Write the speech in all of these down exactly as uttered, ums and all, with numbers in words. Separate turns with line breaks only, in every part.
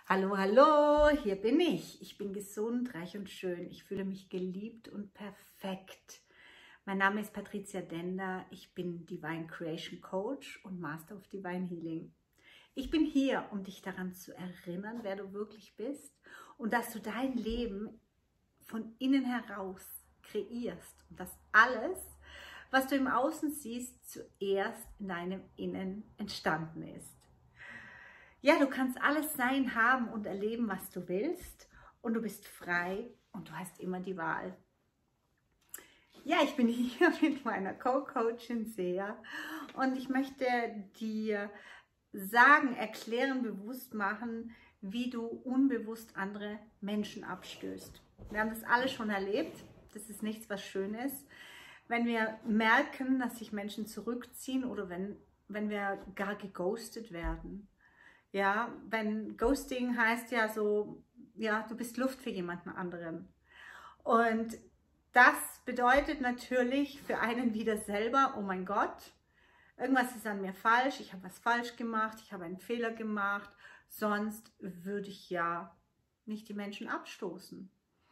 Hallo, hallo, hier bin ich. Ich bin gesund, reich und schön. Ich fühle mich geliebt und perfekt. Mein Name ist Patricia Denda. Ich bin Divine Creation Coach und Master of Divine Healing. Ich bin hier, um dich daran zu erinnern, wer du wirklich bist und dass du dein Leben von innen heraus kreierst und dass alles, was du im Außen siehst, zuerst in deinem Innen entstanden ist. Ja, du kannst alles sein, haben und erleben, was du willst, und du bist frei und du hast immer die Wahl. Ja, ich bin hier mit meiner Co-Coachin Sea und ich möchte dir sagen, erklären, bewusst machen, wie du unbewusst andere Menschen abstößt. Wir haben das alle schon erlebt, das ist nichts, was schön ist. Wenn wir merken, dass sich Menschen zurückziehen oder wenn, wenn wir gar geghostet werden. Ja, wenn Ghosting heißt ja so, ja, du bist Luft für jemanden anderen. Und das bedeutet natürlich für einen wieder selber, oh mein Gott, irgendwas ist an mir falsch, ich habe was falsch gemacht, ich habe einen Fehler gemacht, sonst würde ich ja nicht die Menschen abstoßen.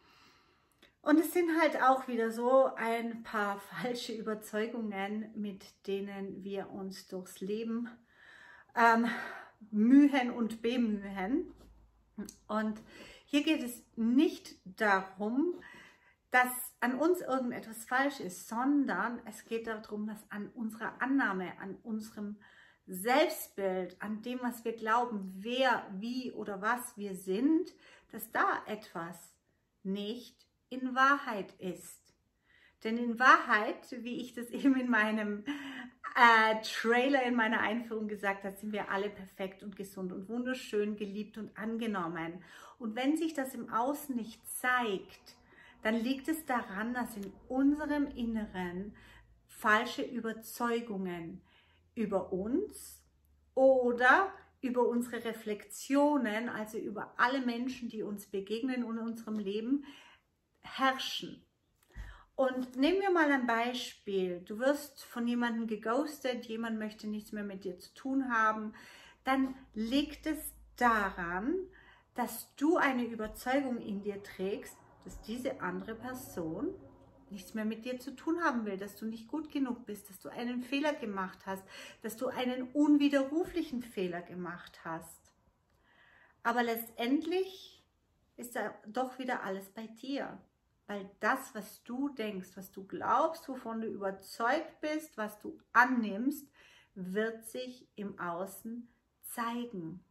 Und es sind halt auch wieder so ein paar falsche Überzeugungen, mit denen wir uns durchs Leben ähm, mühen und bemühen. Und hier geht es nicht darum, dass an uns irgendetwas falsch ist, sondern es geht darum, dass an unserer Annahme, an unserem Selbstbild, an dem, was wir glauben, wer, wie oder was wir sind, dass da etwas nicht in Wahrheit ist. Denn in Wahrheit, wie ich das eben in meinem äh, Trailer, in meiner Einführung gesagt habe, sind wir alle perfekt und gesund und wunderschön, geliebt und angenommen. Und wenn sich das im Außen nicht zeigt, dann liegt es daran, dass in unserem Inneren falsche Überzeugungen über uns oder über unsere Reflexionen, also über alle Menschen, die uns begegnen in unserem Leben, herrschen. Und nehmen wir mal ein Beispiel. Du wirst von jemandem geghostet, jemand möchte nichts mehr mit dir zu tun haben. Dann liegt es daran, dass du eine Überzeugung in dir trägst, dass diese andere Person nichts mehr mit dir zu tun haben will, dass du nicht gut genug bist, dass du einen Fehler gemacht hast, dass du einen unwiderruflichen Fehler gemacht hast. Aber letztendlich ist da doch wieder alles bei dir. Weil das, was du denkst, was du glaubst, wovon du überzeugt bist, was du annimmst, wird sich im Außen zeigen.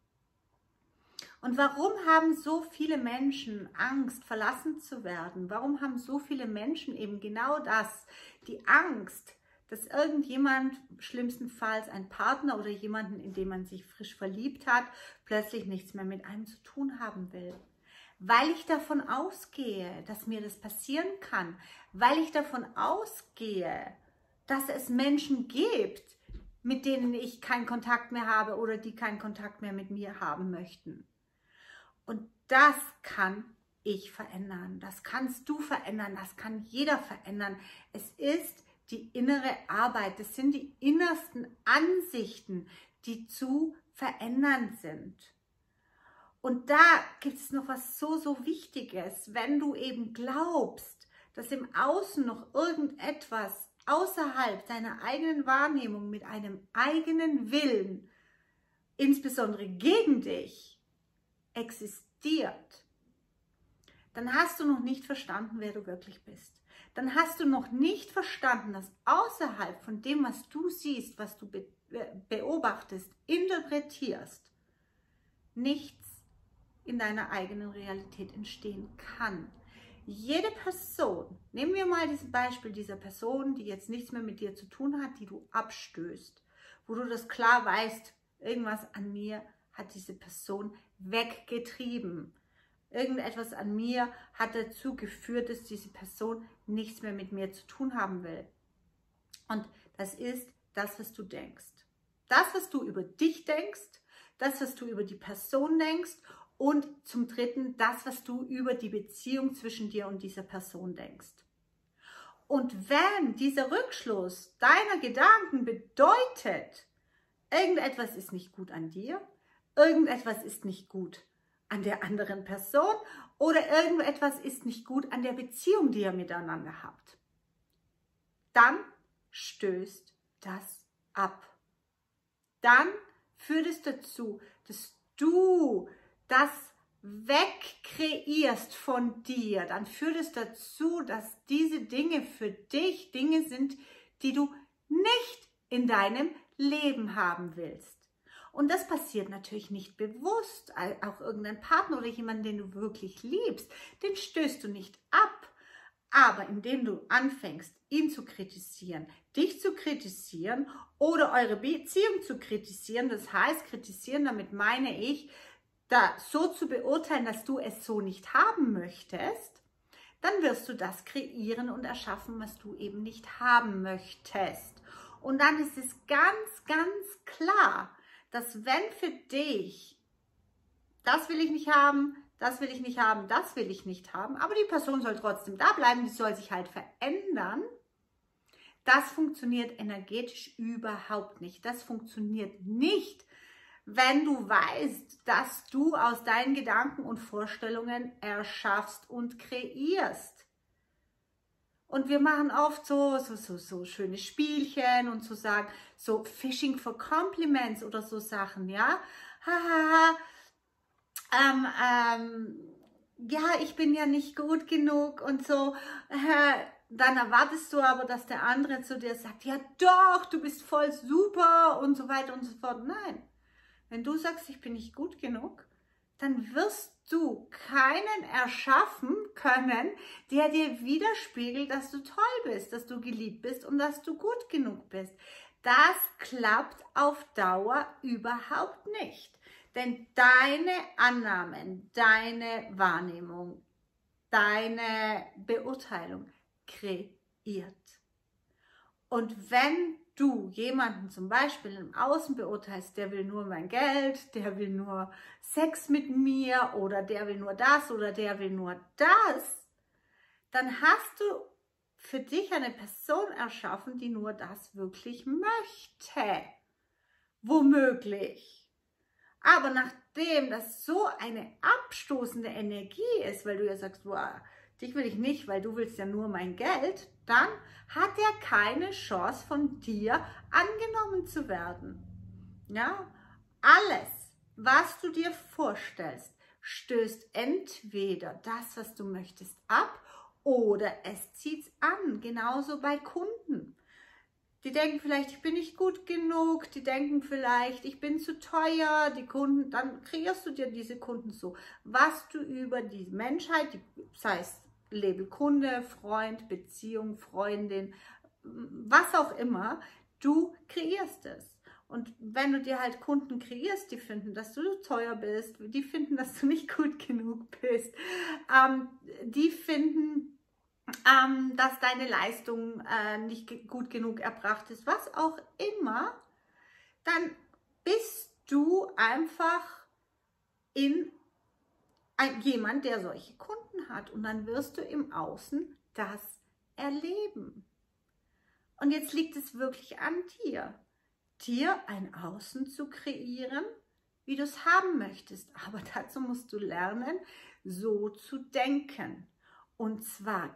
Und warum haben so viele Menschen Angst, verlassen zu werden? Warum haben so viele Menschen eben genau das, die Angst, dass irgendjemand, schlimmstenfalls ein Partner oder jemanden, in den man sich frisch verliebt hat, plötzlich nichts mehr mit einem zu tun haben will? Weil ich davon ausgehe, dass mir das passieren kann, weil ich davon ausgehe, dass es Menschen gibt, mit denen ich keinen Kontakt mehr habe oder die keinen Kontakt mehr mit mir haben möchten. Und das kann ich verändern, das kannst du verändern, das kann jeder verändern. Es ist die innere Arbeit, das sind die innersten Ansichten, die zu verändern sind. Und da gibt es noch was so, so Wichtiges, wenn du eben glaubst, dass im Außen noch irgendetwas außerhalb deiner eigenen Wahrnehmung mit einem eigenen Willen, insbesondere gegen dich, existiert, dann hast du noch nicht verstanden, wer du wirklich bist. Dann hast du noch nicht verstanden, dass außerhalb von dem, was du siehst, was du be beobachtest, interpretierst, nichts in deiner eigenen Realität entstehen kann. Jede Person, nehmen wir mal dieses Beispiel dieser Person, die jetzt nichts mehr mit dir zu tun hat, die du abstößt, wo du das klar weißt, irgendwas an mir hat diese Person weggetrieben. Irgendetwas an mir hat dazu geführt, dass diese Person nichts mehr mit mir zu tun haben will. Und das ist das, was du denkst. Das, was du über dich denkst, das, was du über die Person denkst, und zum Dritten, das, was du über die Beziehung zwischen dir und dieser Person denkst. Und wenn dieser Rückschluss deiner Gedanken bedeutet, irgendetwas ist nicht gut an dir, irgendetwas ist nicht gut an der anderen Person oder irgendetwas ist nicht gut an der Beziehung, die ihr miteinander habt, dann stößt das ab. Dann führt es dazu, dass du das wegkreierst von dir. Dann führt es dazu, dass diese Dinge für dich Dinge sind, die du nicht in deinem Leben haben willst. Und das passiert natürlich nicht bewusst. Auch irgendein Partner oder jemanden, den du wirklich liebst, den stößt du nicht ab. Aber indem du anfängst, ihn zu kritisieren, dich zu kritisieren oder eure Beziehung zu kritisieren, das heißt kritisieren, damit meine ich, da so zu beurteilen, dass du es so nicht haben möchtest, dann wirst du das kreieren und erschaffen, was du eben nicht haben möchtest. Und dann ist es ganz, ganz klar, dass wenn für dich, das will ich nicht haben, das will ich nicht haben, das will ich nicht haben, aber die Person soll trotzdem da bleiben, die soll sich halt verändern. Das funktioniert energetisch überhaupt nicht. Das funktioniert nicht, wenn du weißt, dass du aus deinen Gedanken und Vorstellungen erschaffst und kreierst. Und wir machen oft so, so, so, so schöne Spielchen und so sagen, so Fishing for Compliments oder so Sachen, ja. Hahaha. Ähm, ähm, ja, ich bin ja nicht gut genug und so, äh, dann erwartest du aber, dass der andere zu dir sagt, ja doch, du bist voll super und so weiter und so fort. Nein, wenn du sagst, ich bin nicht gut genug, dann wirst du keinen erschaffen können, der dir widerspiegelt, dass du toll bist, dass du geliebt bist und dass du gut genug bist. Das klappt auf Dauer überhaupt nicht. Denn deine Annahmen, deine Wahrnehmung, deine Beurteilung kreiert. Und wenn du jemanden zum Beispiel im Außen beurteilst, der will nur mein Geld, der will nur Sex mit mir oder der will nur das oder der will nur das, dann hast du für dich eine Person erschaffen, die nur das wirklich möchte. Womöglich. Aber nachdem das so eine abstoßende Energie ist, weil du ja sagst, wow, dich will ich nicht, weil du willst ja nur mein Geld, dann hat er keine Chance von dir angenommen zu werden. Ja? Alles, was du dir vorstellst, stößt entweder das, was du möchtest, ab oder es zieht an. Genauso bei Kunden. Die denken vielleicht, ich bin nicht gut genug, die denken vielleicht, ich bin zu teuer, die Kunden, dann kreierst du dir diese Kunden so. Was du über die Menschheit, sei es Label Kunde, Freund, Beziehung, Freundin, was auch immer, du kreierst es. Und wenn du dir halt Kunden kreierst, die finden, dass du teuer bist, die finden, dass du nicht gut genug bist, ähm, die finden, Ähm, dass deine Leistung äh, nicht ge gut genug erbracht ist, was auch immer, dann bist du einfach in ein, jemand, der solche Kunden hat und dann wirst du im Außen das erleben. Und jetzt liegt es wirklich an dir, dir ein Außen zu kreieren, wie du es haben möchtest. Aber dazu musst du lernen, so zu denken. Und zwar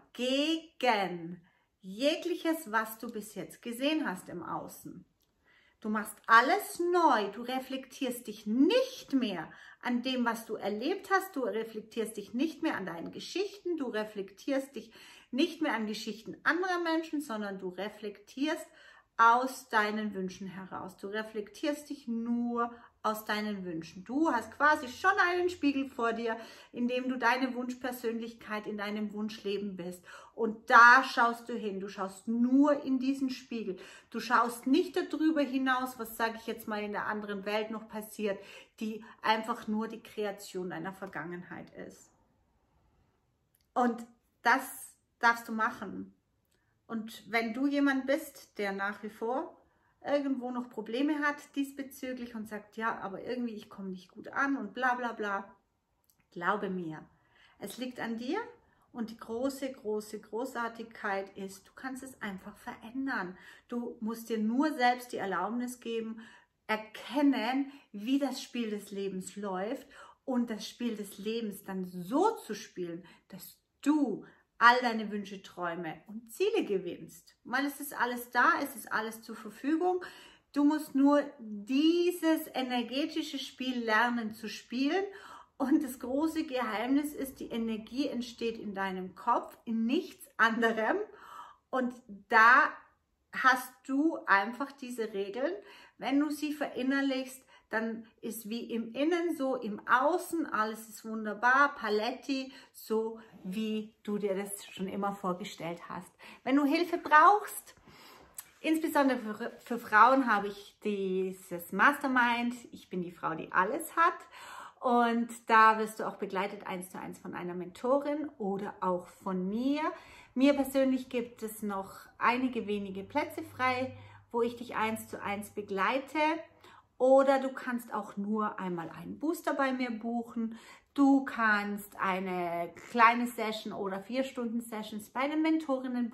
gegen jegliches, was du bis jetzt gesehen hast im Außen. Du machst alles neu, du reflektierst dich nicht mehr an dem, was du erlebt hast, du reflektierst dich nicht mehr an deinen Geschichten, du reflektierst dich nicht mehr an Geschichten anderer Menschen, sondern du reflektierst aus deinen Wünschen heraus. Du reflektierst dich nur aus deinen Wünschen. Du hast quasi schon einen Spiegel vor dir, in dem du deine Wunschpersönlichkeit in deinem Wunschleben bist. Und da schaust du hin. Du schaust nur in diesen Spiegel. Du schaust nicht darüber hinaus, was, sage ich jetzt mal, in der anderen Welt noch passiert, die einfach nur die Kreation deiner Vergangenheit ist. Und das darfst du machen. Und wenn du jemand bist, der nach wie vor irgendwo noch Probleme hat diesbezüglich und sagt, ja, aber irgendwie ich komme nicht gut an und bla bla bla, glaube mir, es liegt an dir und die große, große Großartigkeit ist, du kannst es einfach verändern. Du musst dir nur selbst die Erlaubnis geben, erkennen, wie das Spiel des Lebens läuft und das Spiel des Lebens dann so zu spielen, dass du all deine Wünsche, Träume und Ziele gewinnst. Weil es ist alles da, es ist alles zur Verfügung. Du musst nur dieses energetische Spiel lernen zu spielen. Und das große Geheimnis ist, die Energie entsteht in deinem Kopf, in nichts anderem. Und da hast du einfach diese Regeln. Wenn du sie verinnerlichst, dann ist wie im Innen so im Außen, alles ist wunderbar, Paletti, so wie du dir das schon immer vorgestellt hast. Wenn du Hilfe brauchst, insbesondere für, für Frauen, habe ich dieses Mastermind, ich bin die Frau, die alles hat. Und da wirst du auch begleitet eins zu eins von einer Mentorin oder auch von mir. Mir persönlich gibt es noch einige wenige Plätze frei, wo ich dich eins zu eins begleite. Oder du kannst auch nur einmal einen Booster bei mir buchen. Du kannst eine kleine Session oder vier Stunden Sessions bei den Mentorinnen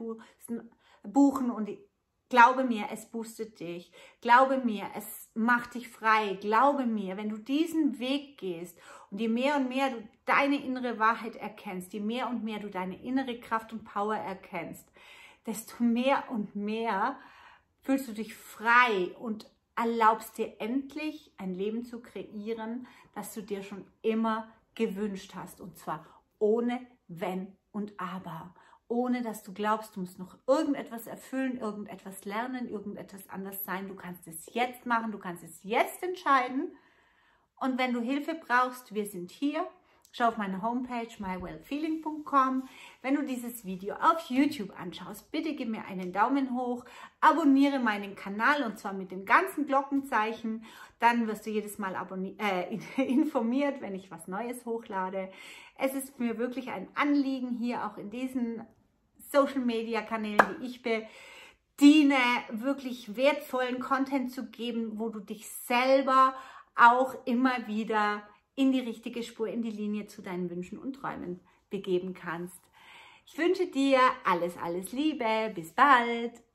buchen und glaube mir, es boostet dich. Glaube mir, es macht dich frei. Glaube mir, wenn du diesen Weg gehst und je mehr und mehr du deine innere Wahrheit erkennst, je mehr und mehr du deine innere Kraft und Power erkennst, desto mehr und mehr fühlst du dich frei und erlaubst dir endlich ein Leben zu kreieren, das du dir schon immer gewünscht hast. Und zwar ohne Wenn und Aber. Ohne dass du glaubst, du musst noch irgendetwas erfüllen, irgendetwas lernen, irgendetwas anders sein. Du kannst es jetzt machen, du kannst es jetzt entscheiden. Und wenn du Hilfe brauchst, wir sind hier. Schau auf meine Homepage my well feeling punkt com. Wenn du dieses Video auf YouTube anschaust, bitte gib mir einen Daumen hoch, abonniere meinen Kanal und zwar mit dem ganzen Glockenzeichen. Dann wirst du jedes Mal äh, informiert, wenn ich was Neues hochlade. Es ist mir wirklich ein Anliegen, hier auch in diesen Social Media Kanälen, die ich bediene, wirklich wertvollen Content zu geben, wo du dich selber auch immer wieder in die richtige Spur, in die Linie zu deinen Wünschen und Träumen begeben kannst. Ich wünsche dir alles, alles Liebe. Bis bald.